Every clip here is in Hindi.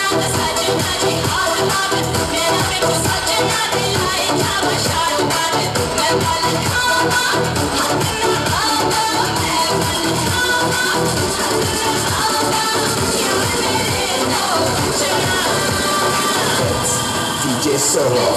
DJ Solo.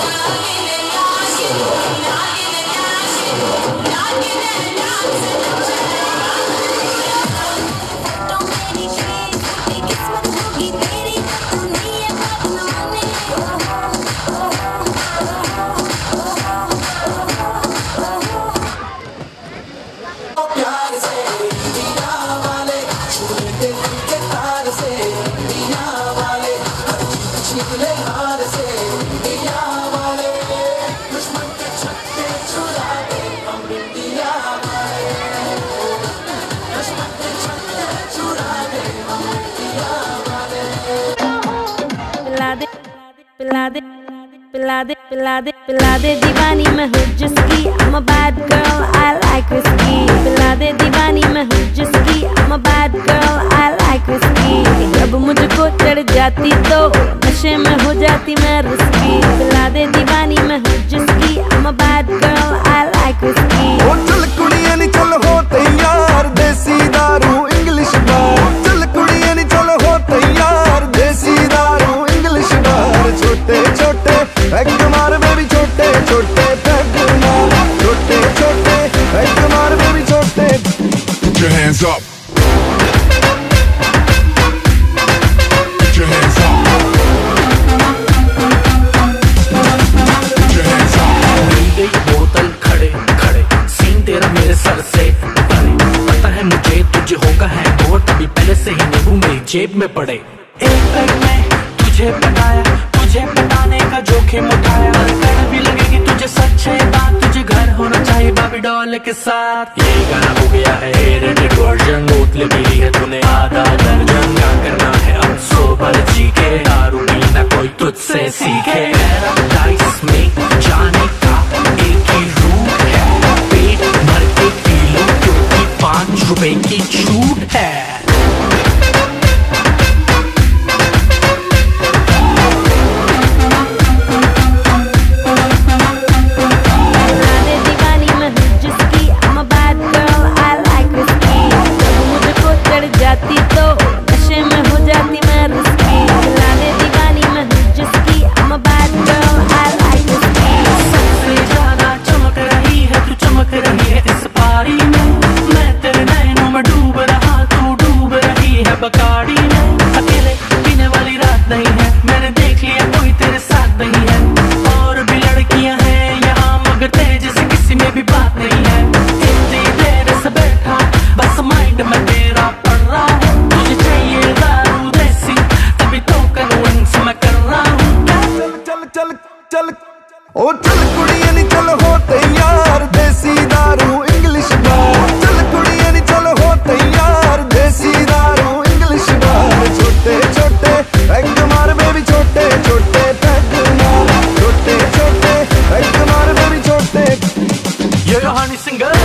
पिला दे दीवानी मैं हूँ जिसकी I'm a bad girl I like whiskey पिला दे दीवानी मैं हूँ जिसकी I'm a bad girl I like whiskey जब मुझको चढ़ जाती तो नशे में हो जाती मैं रिस्की पिला दे दीवानी मैं हूँ जिसकी I'm a bad girl I like whiskey ओ चल कुड़ियां नी चल हो तैयार देसी दारू इंग्लिश बार चल कुड़ियां नी चल हो तैयार देसी दारू इंग्लिश बार छोटे छोटे पैग मार बेबी छोटे छोटे पैग मार छोटे छोटे पैग मार बेबी छोटे Put your hands up. Put your hands up. Put your hands up. मिल गई बोतल खड़े खड़े सीन तेरा मेरे सर से परे पता है मुझे तुझे होगा है और तभी पहले से ही नींबू मेरी जेब में पड़े एक पैग में तुझे पटाया तुझे पटाने का जोखिम उठाया कर भी लगेगी तुझे सच्चे बात तुझे घर होना चाहिए बाबी डॉल के साथ ये गाना हो गया है रेटेड वर्जन बोतल पी ली है तूने आधा दर्जन क्या करना है अब सोबर जी के दारू पीना कोई तुझसे सीखे पैराडाइज में जाने का एक ही रूट है पेट भर के पी लो क्योंकि 5 रुपए की छूट है बकाड़ी में अकेले पीने वाली रात नहीं है मैंने देख लिया कोई तेरे साथ नहीं है और भी लड़कियां हैं यहाँ मगर तेरे जैसे किसी में भी बात नहीं है इतनी देर से बैठा बस माइंड में तेरा पड़ रहा है तुझे चाहिए दारू देसी तभी तो कन्विंस मैं कर रहा हूँ चल चल चल चल ओ चल कुड़ियां नी चल हो तैयार देसी दारू इंग्लिश बार चल कुड़ियां नी चल हो तैयार देसी दारू इंग्लिश बार छोटे छोटे पैग मार बेबी छोटे छोटे पैग मार छोटे छोटे पैग मार बेबी छोटे ये honey singer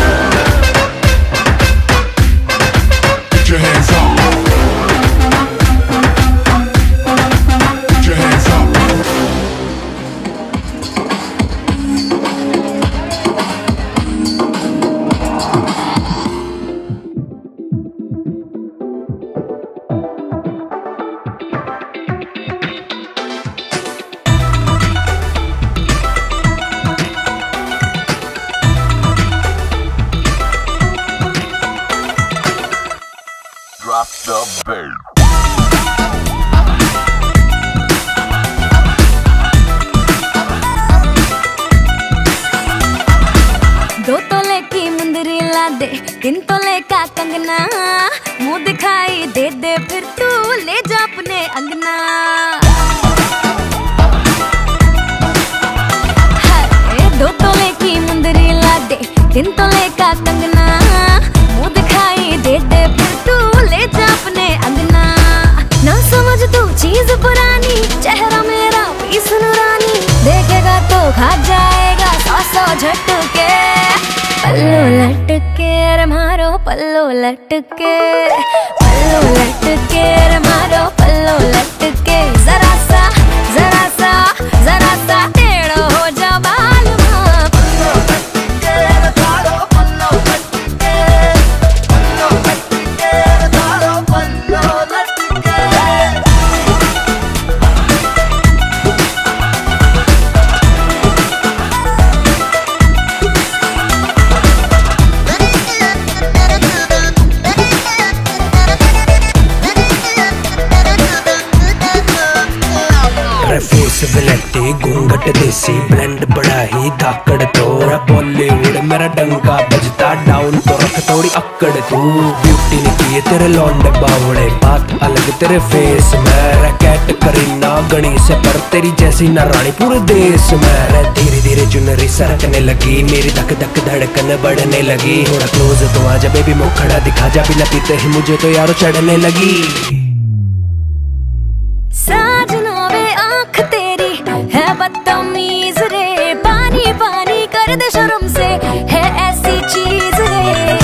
Put your hands up. Put your hands up. Drop the bass. दो तोले की मुंदरी ला दे 3 तोले का कंगना मुंह दिखाई दे दे फिर तू ले जा अपने अंगना हाय 2 तोले की मुंदरी ला दे 3 तोले का कंगना मुंह दिखाई दे दे फिर तू ले जा अपने अंगना ना समझ तू चीज पुरानी चेहरा मेरा पीस नूरानी देखेगा तो खा जाएगा 100 झटके पल्लू लटके रे मारो पल्लू लटके रे मारो पल्लू लटके जरा विलेटी घूंघट देसी ब्लेंड बड़ा ही धाकड़ तोरा बॉलीवुड मेरा डंका बजता डाउन तो रख थोड़ी अक्कड़ तू ब्यूटी ने किए तेरे लौंडे बावड़े बात अलग तेरे फेस में रैकेट करीना गणी से पर तेरी जैसी ना रानी पूरे देश में धीरे धीरे चुनरी सरकने लगी मेरी धक धक धड़कन बढ़ने लगी थोड़ा क्लोज तो आजा बेबी मुखड़ा दिखा जा बिना पीते ही मुझे तो यारो चढ़ने लगी साजना वे आँख तेरी है बदतमीज रे पानी पानी कर दे शर्म से है ऐसी चीज रे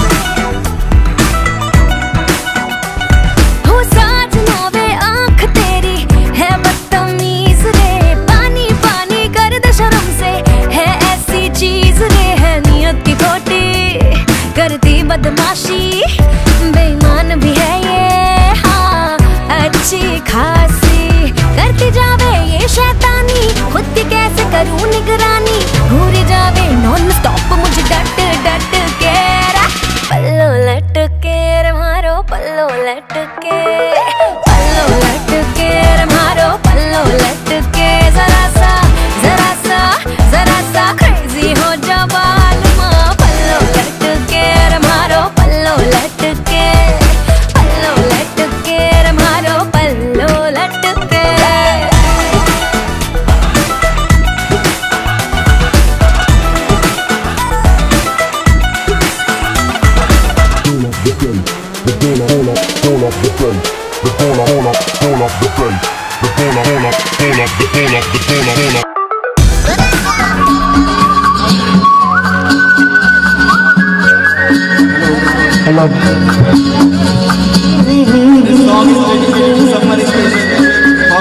हो साजना वे आँख तेरी है बदतमीज रे पानी पानी कर दे शर्म से है ऐसी चीज रे है नियत की खोटी करती बदमाशी बेईमान भी है ये हाँ अच्छी खासी करती जावे ये शैतानी खुद की कैसे करूं निगरानी घूरी जावे नॉन स्टॉप मुझे डट डट के पल्लो लटके रे मारो पल्लो लटके पल्लो लटके रे मारो पल्लो लटके जरा सा क्रेजी हो जा बालमा पल्लो लटके रे मारो पल्लो लटके पल्लो लटके रे मारो पल्लो लटके This song is dedicated to someone special. For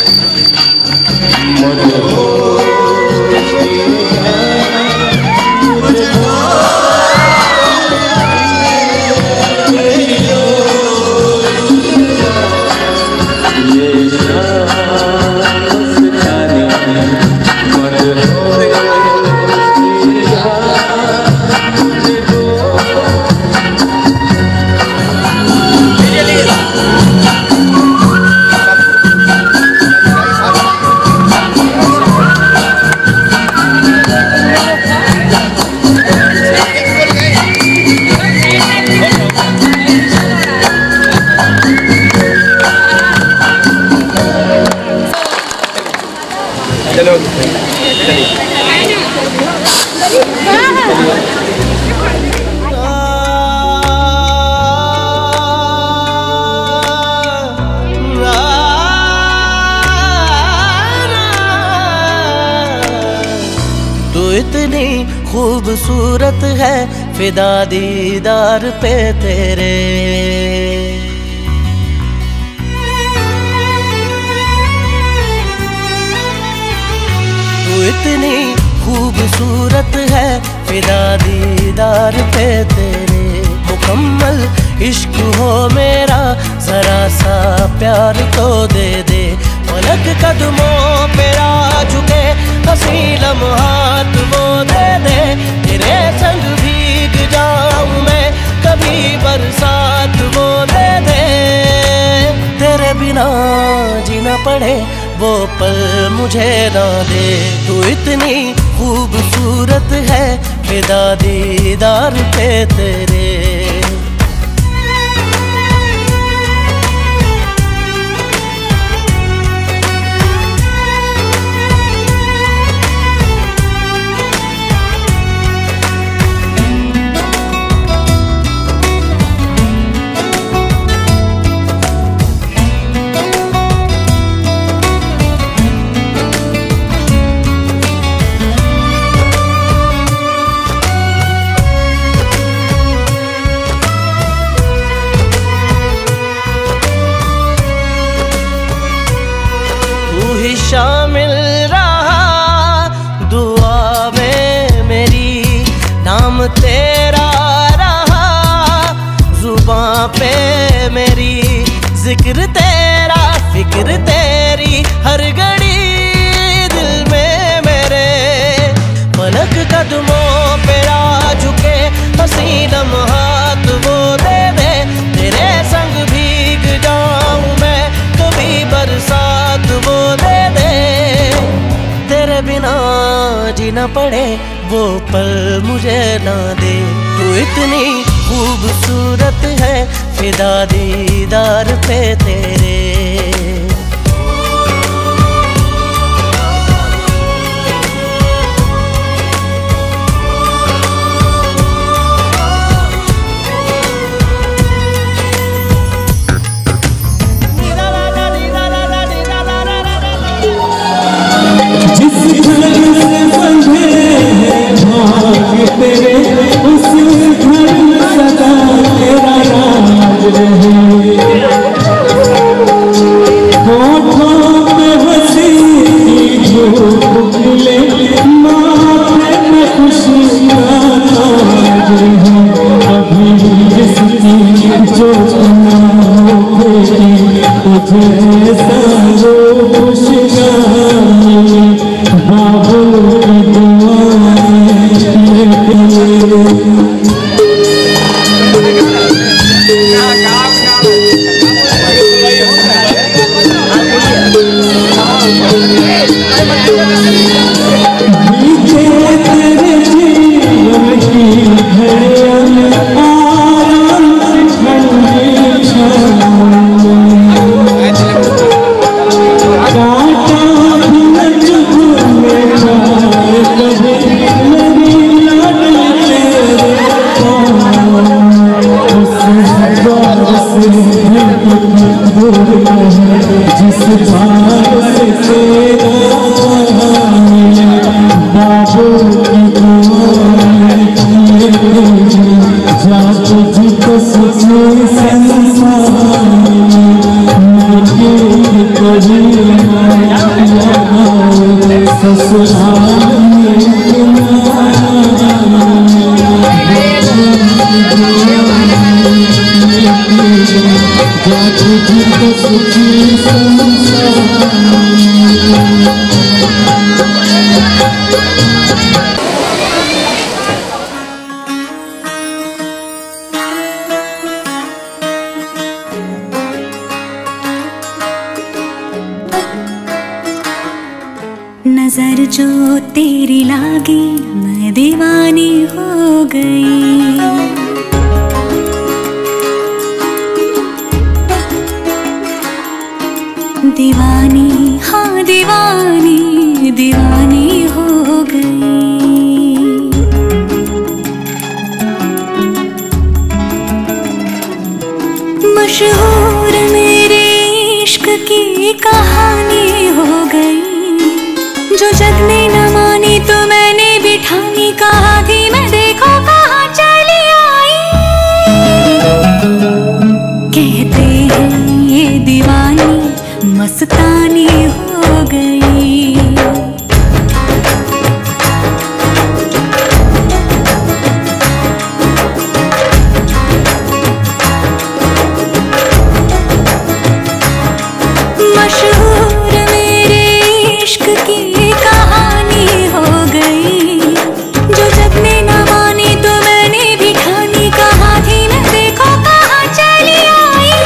चलो तू इतनी खूबसूरत है, फिदा दीदार पे तेरे। तू इतनी खूबसूरत है, फिदा दीदार पे तेरे। मुकम्मल इश्क हो मेरा, जरा सा प्यार तो दे दे। पलक कदमों पे आ झुके, हंसी लम्हात वो दे दे। तेरे संग भीग जाऊं मैं, कभी बरसात वो दे दे। तेरे बिना जीना पड़े वो पल मुझे ना दे। तू इतनी खूबसूरत है, फिदा दीदार पे तेरे। शामिल रहा दुआ में मेरी, नाम तेरा रहा जुबां पे मेरी। जिक्र तेरा फिक्र तेरी, हर घड़ी दिल में मेरे। पलक कदमों पे आ झुके, हंसी लम्हात वो दे दे। तेरे संग भीग जाऊं मैं, कभी बरसात वो दे दे। तेरे बिना जीना पड़े वो पल मुझे ना दे। तू इतनी खूबसूरत है, फिदा दीदार पे तेरे। तेरे उस घर में सदा तेरा राज रहे। होठों पे हंसी की धूप खिले, माथे पे खुशी का ताज रहे। अभी जिसकी जो ना हो तुझे सारो खुशगार मिले। बाबू की दुआएं तेरे जीवन की घड़ियां आराम से ठंडी छाँव में। कांटा भी न चुभने पाए कभी मेरी लाडली तेरे पाँव। उस बार से दूर है, जिस बार से तेरा बाबू की दुआएं जा तुझको सच्चे संसार में। कभी क्या तुझी को सुखी संसार नजर जो तेरी लागी मैं दीवानी हो गई। दीवानी हाँ दीवानी दीवानी हो गई। मशहूर मेरे इश्क की कहानी हो गई। जो जग ने न मानी तो मैंने भी ठानी। कहा थी मैं देखो कहाँ चली आई। कहते हैं ये दीवानी मस्तानी हो गई। मशहूर मेरे इश्क की कहानी हो गई। जो जग ने न मानी तो मैंने भी ठानी। कहा थी मैं देखो कहाँ चली आई।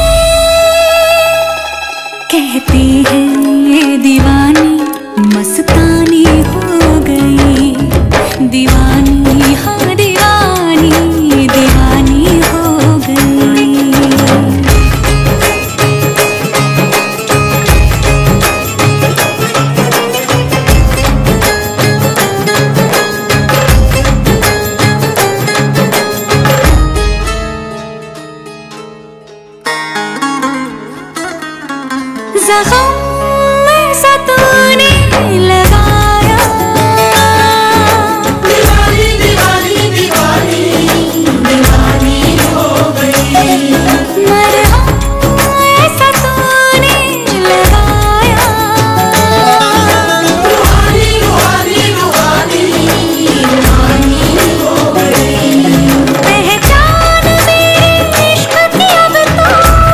कहती है ये दीवानी मस्तानी हो गई। दीवानी हाँ दीवानी दीवानी हो गई। ज़ख्म में सा तूने लगाया। दीवानी दीवानी दीवानी दीवानी हो गई। मरहम ऐसा तूने लगाया। रूहानी रूहानी रूहानी रूहानी हो गई। पहचान मेरे इश्क की अब तो।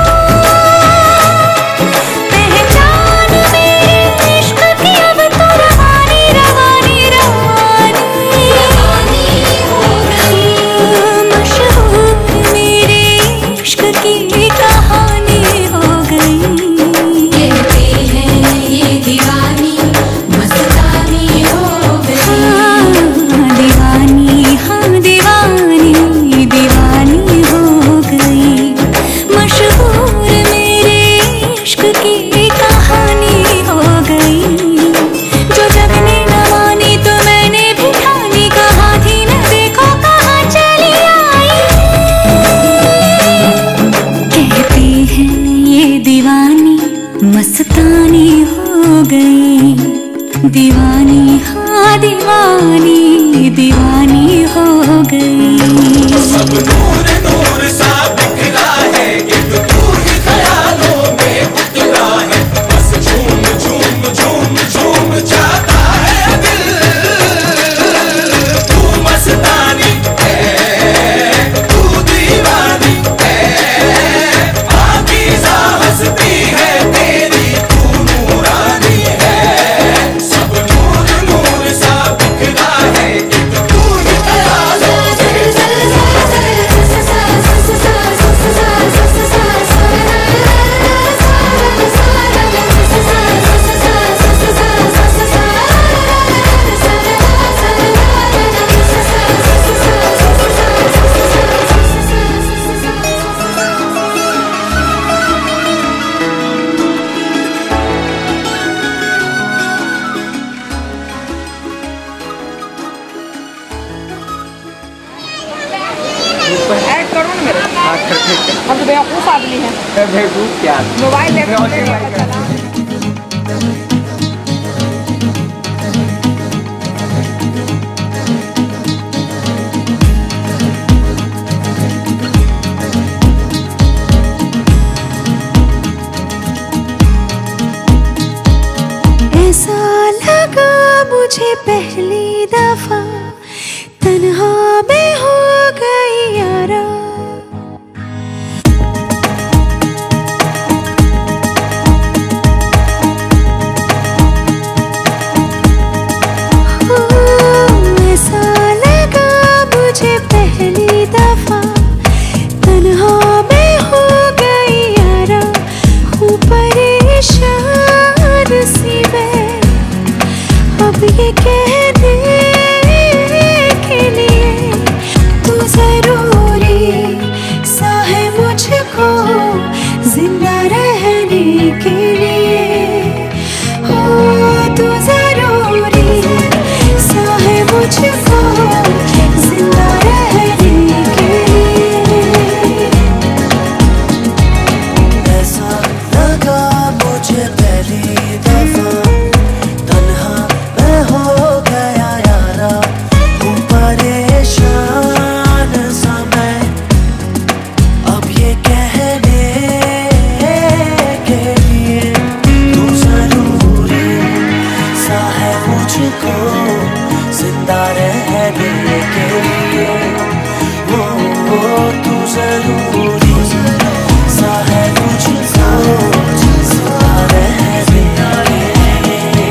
मस्तानी हो गई। दीवानी हाँ दीवानी दीवानी हो गई। सब नूर नूर सा बिखरा है। एक तू ही ख्यालों में उतरा है। बस झूम झूम झूम झूम जाता है दिल। तू मस्तानी है तू दीवानी है। पाकीज़ा हस्ती है तेरी तू नूरानी है। सब नूर नूर सा बिखरा है। एक तू ही ख्यालों ऐड करो ना मेरे। हम तो बेवकूफ आदमी हैं। बेवकूफ क्या? मोबाइल ऐसा लगा मुझे पहली दफा तन्हा में हो गई यारा। मुझको जिंदा रहने के लिए। हो तू जरूरी सा है मुझको जिंदा रहने के लिए। ऐसा लगा मुझे पहली दफा, तन्हा मैं हो गया यारा, हूँ परेशान सा मैं अब ये कहने के लिए। तू जरूरी सा है मुझको जिंदा रहने के लिए। वो तू जरूरी सा है मुझको जिंदा रहने के लिए।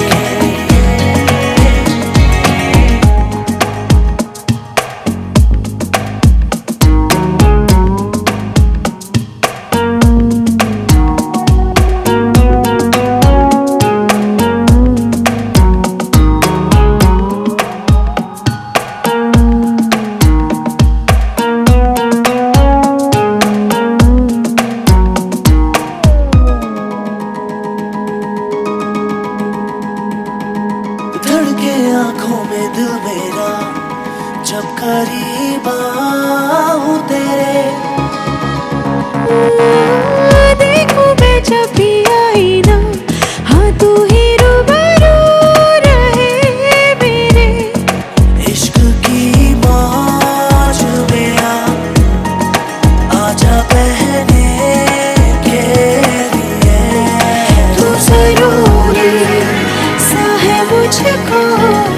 धड़के आंखों में दिल मेरा जब करीब आऊं तेरे। देखूं मैं जब भी आई ना, हाँ तू ही रूबरू रहे मेरे। इश्क की मौज में आजा बहने के लिए। तू जरूरी सा है मुझको